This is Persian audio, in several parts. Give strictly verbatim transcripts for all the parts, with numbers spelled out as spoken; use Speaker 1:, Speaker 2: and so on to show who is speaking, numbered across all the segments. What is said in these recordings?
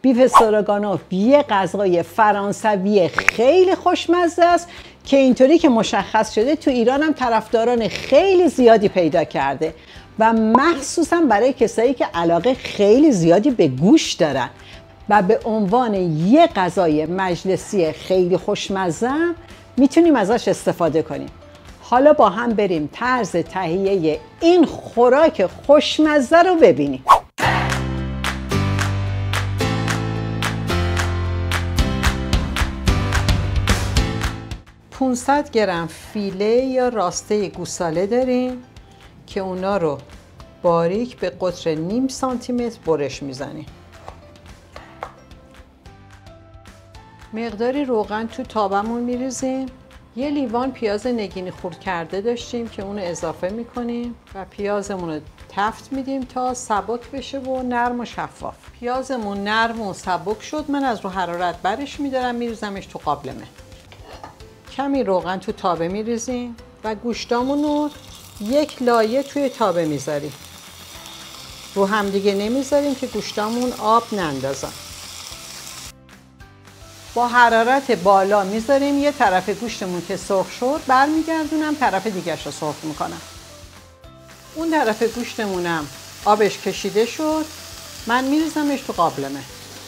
Speaker 1: بیف استراگانوف یه غذای فرانسوی خیلی خوشمزه است که اینطوری که مشخص شده تو ایران هم طرفداران خیلی زیادی پیدا کرده و مخصوصا برای کسایی که علاقه خیلی زیادی به گوشت دارن و به عنوان یه غذای مجلسی خیلی خوشمزه میتونیم ازش استفاده کنیم. حالا با هم بریم طرز تهیه این خوراک خوشمزه رو ببینیم. پانصد گرم فیله یا راسته گوساله داریم که اونا رو باریک به قطر نیم سانتی متر برش میزنیم. مقداری روغن تو تابمون میریزیم. یه لیوان پیاز نگینی خرد کرده داشتیم که اونو اضافه میکنیم و پیازمون رو تفت میدیم تا سبک بشه و نرم و شفاف. پیازمون نرم و سبک شد، من از رو حرارت برش میدارم میریزمش تو قابلمه. کمی روغن تو تابه میریزیم و گوشتامون رو یک لایه توی تابه میذاریم. رو هم دیگه نمیذاریم که گوشتامون آب نندازن. با حرارت بالا میذاریم. یه طرف گوشتمون که سرخ شد برمیگردونم طرف دیگه‌ش رو سرخ میکنم. اون طرف گوشتمونم آبش کشیده شد، من میریزمش تو قابلمه.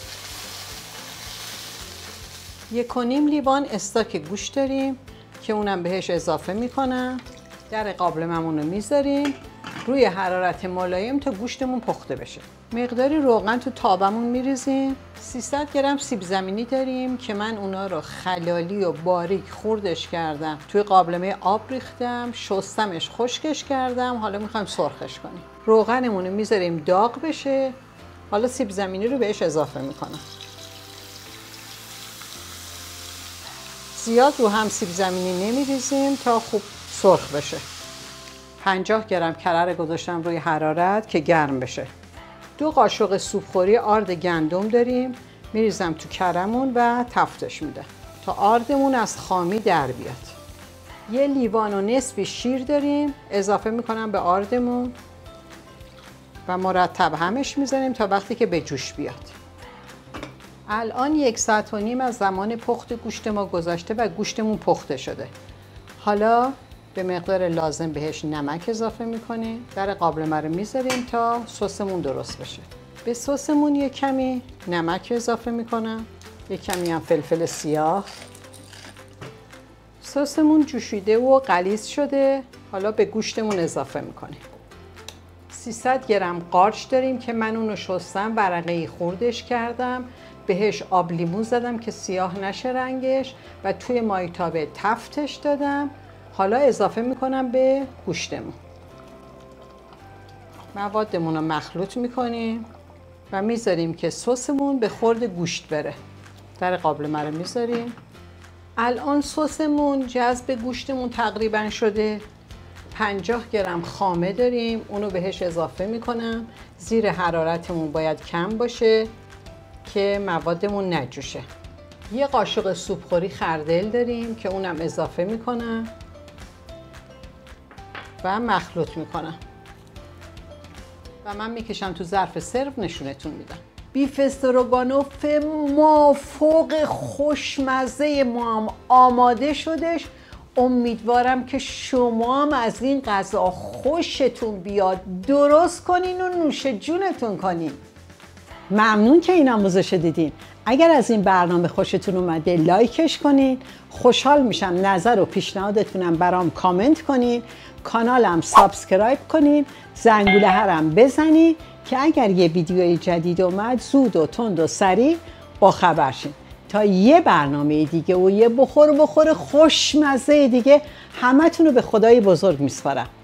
Speaker 1: یک و نیم لیوان استاک گوشت داریم که اونم بهش اضافه میکنم. در قابلممون رو میذاریم روی حرارت ملایم تا گوشتمون پخته بشه. مقداری روغن تو تابمون میریزیم. سیصد گرم سیب زمینی داریم که من اونا رو خلالی و باریک خردش کردم. توی قابلمه آب ریختم، شستمش، خشکش کردم. حالا میخوایم سرخش کنیم. روغنمون رو میذاریم داغ بشه. حالا سیب زمینی رو بهش اضافه میکنم. زیاد رو هم سیب زمینی نمیریزیم تا خوب سرخ بشه. پنجاه گرم کره گذاشتم روی حرارت که گرم بشه. دو قاشق سوپخوری آرد گندم داریم، میریزم تو کرمون و تفتش میده تا آردمون از خامی در بیاد. یه لیوان و نصفی شیر داریم، اضافه میکنم به آردمون و مرتب همش میزنیم تا وقتی که به جوش بیاد. الان یک ساعت و نیم از زمان پخت گوشت ما گذشته و گوشتمون پخته شده. حالا به مقدار لازم بهش نمک اضافه میکنیم. در قابلمه رو میذاریم تا سسمون درست بشه. به سسمون یک کمی نمک اضافه میکنم، یک کمی هم فلفل سیاه. سسمون جوشیده و غلیظ شده. حالا به گوشتمون اضافه میکنیم. سیصد گرم قارچ داریم که من اونو شستم، ورقه‌ای خردش کردم، بهش آب لیمو زدم که سیاه نشه رنگش و توی مایتابه تفتش دادم. حالا اضافه میکنم به گوشتمون. موادمون رو مخلوط میکنیم و میذاریم که سسمون به خورد گوشت بره. در قابلمه رو میذاریم. الان سسمون جذب گوشتمون تقریبا شده. پنجاه گرم خامه داریم، اونو بهش اضافه میکنم. زیر حرارتمون باید کم باشه که موادمون نجوشه. یه قاشق سوپخوری خردل داریم که اونم اضافه میکنم و مخلوط میکنم و من میکشم تو ظرف سرو نشونتون میدم. بیف استروگانوف مافوق خوشمزه ما هم آماده شدش. امیدوارم که شما هم از این غذا خوشتون بیاد، درست کنین و نوش جونتون کنین. ممنون که این آموزش دیدین. اگر از این برنامه خوشتون اومده لایکش کنین. خوشحال میشم نظر و پیشنهادتونم برام کامنت کنین. کانالم سابسکرایب کنین. زنگوله هرم بزنین که اگر یه ویدیوی جدید اومد زود و تند و سریع با خبر شین. تا یه برنامه دیگه و یه بخور بخور خوشمزه دیگه همتون رو به خدای بزرگ میسپارم.